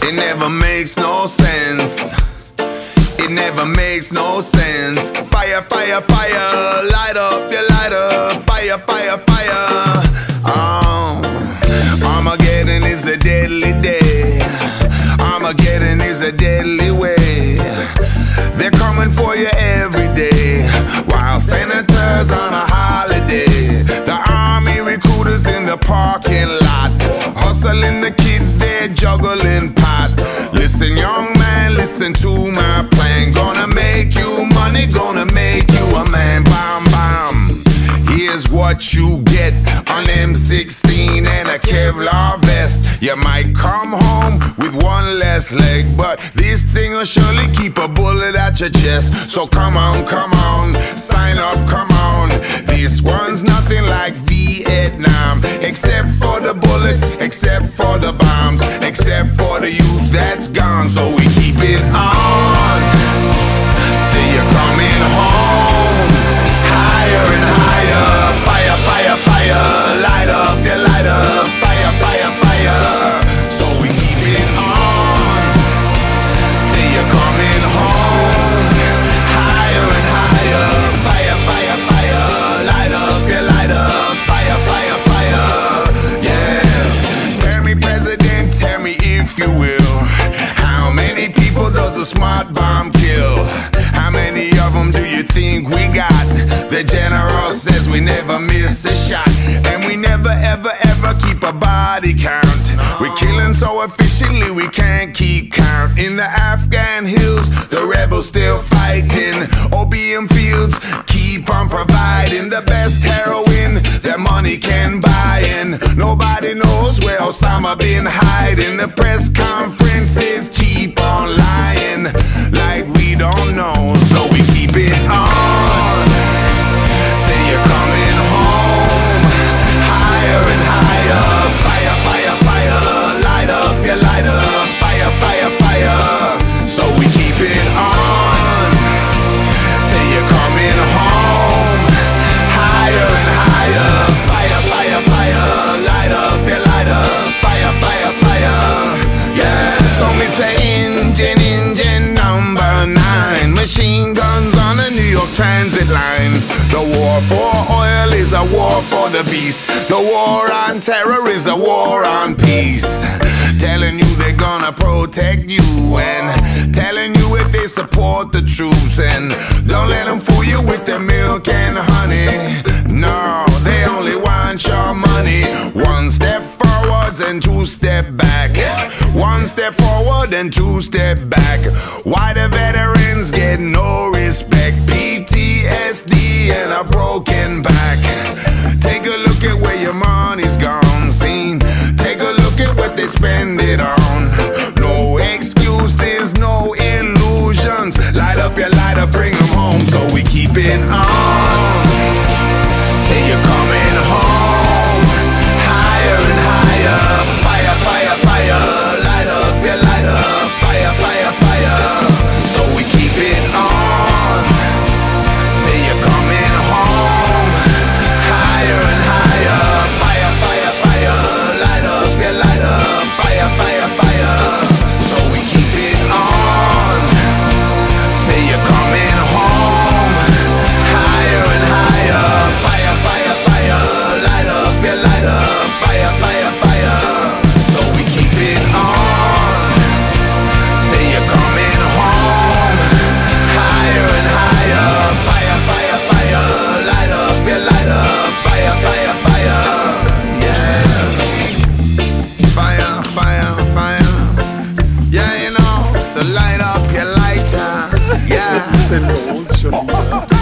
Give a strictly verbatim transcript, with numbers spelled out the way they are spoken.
It never makes no sense. It never makes no sense. Fire, fire, fire, light up your lighter. Fire, fire, fire. Oh, Armageddon is a deadly day. Armageddon is a deadly way. They're coming for you every day, while senators on a holiday. The army recruiters in the parking lot, hustling the kids, they're juggling pot. Listen, young man, listen to my plan. Gonna make you money, gonna make you a man. Bam, bam. Here's what you get: an M sixteen and a Kevlar vest. You might come home with one less leg, but this thing will surely keep a bullet at your chest. So come on, come on, sign up, come on. This one's nothing like Vietnam, except for the bullets, except for the bombs, except for the youth that's gone. So we keep it on till you're coming home. Higher and higher, fire, fire, fire, light up your lighter, fire, fire, fire. So we keep it on till you're coming home. Higher and higher, fire, fire, fire, light up your lighter, fire, fire, fire. Yeah. Tell me, President, tell me if you will, how many people does a smart bomb kill? How many of them do you think we got? The general says we never miss a shot, and we never ever ever keep a body count. We're killing so efficiently we can't keep count. In the Afghan hills, the rebels still fighting. Opium fields keep on providing the best heroin that money can buy, and nobody knows where Osama been hiding. The press conferences keep on lying like we don't know. So we keep it on till you're coming home. Higher and higher, fire, fire, fire, light up your lighter, fire, fire, fire. So we keep it on till you're coming home. Higher and higher, fire, fire, fire, light up your lighter, fire, fire, fire. Yeah. So me say engine, engine number nine, machine guns on the New York Transit line. The war for oil is a war for the beast. The war on terror is a war on peace. Telling you they're gonna protect you, and telling you if they support the troops. And don't let them fool you with their milk and honey. No, they only want your money. One step forwards and two step back. One step forward and two step back. Why the veterans get no respect? P T S D and a broken back. Take a look at where your money's gone, seen. Take a look at what they spend it on. No excuses, no illusions. Light up your lighter, bring them home. So we keep it on till you're coming home. Higher and higher, fire, fire, fire, light up your lighter, fire, fire, fire. So we keep it on till you're coming home. Higher and higher, fire, fire, fire, light up your lighter, fire, fire, fire. So we keep it on till you're coming home. Higher and higher, fire, fire, fire, light up your lighter, fire, fire, fire. So we keep it on till you're coming home. Higher and higher, fire, fire, fire, light up your lighter, fire, fire, fire. Yeah. Fire, fire, fire. Yeah, you know, so light up your lighter. Yeah.